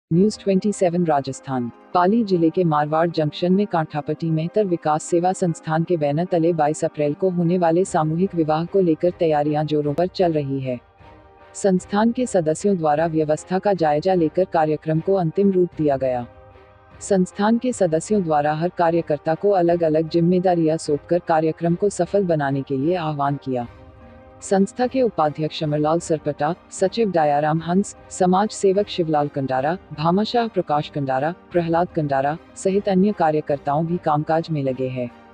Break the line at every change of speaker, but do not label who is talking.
News 27 Rajasthan. पाली जिले के Marwar junction में कांठापट्टी मेहतर विकास सेवा संस्थान के बैनर तले 22 अप्रैल को होने वाले सामूहिक विवाह को लेकर तैयारियां जोरों पर चल रही है। संस्थान के सदस्यों द्वारा व्यवस्था का जायजा लेकर कार्यक्रम को अंतिम रूप दिया गया। संस्थान के सदस्यों द्वारा हर कार्यकर्ता को अलग अलग जिम्मेदारियां सौंपकर कार्यक्रम को सफल बनाने के लिए आह्वान किया। संस्था के उपाध्यक्ष अमरलाल सरपटा, सचिव दयाराम हंस, समाज सेवक शिवलाल कंडारा, भामाशाह प्रकाश कंडारा, प्रहलाद कंडारा सहित अन्य कार्यकर्ताओं भी कामकाज में लगे हैं।